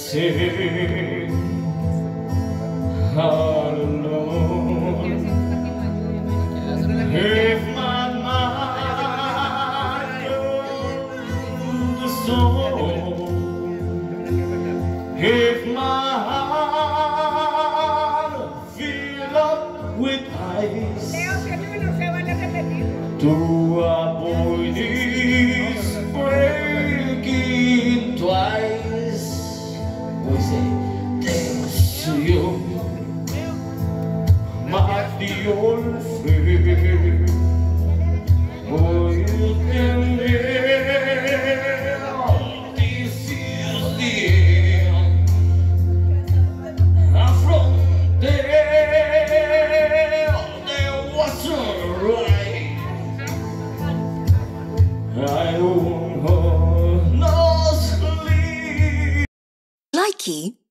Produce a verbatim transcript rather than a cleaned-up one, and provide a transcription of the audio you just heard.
sing alone. If my mind turned to stone, if my heart filled up with ice, to avoid this breaking twice, we say thanks to you, my dear old friend. Oh, you can hear this is the end. And from there, there wasn't right. I don't know, no sleep. Likey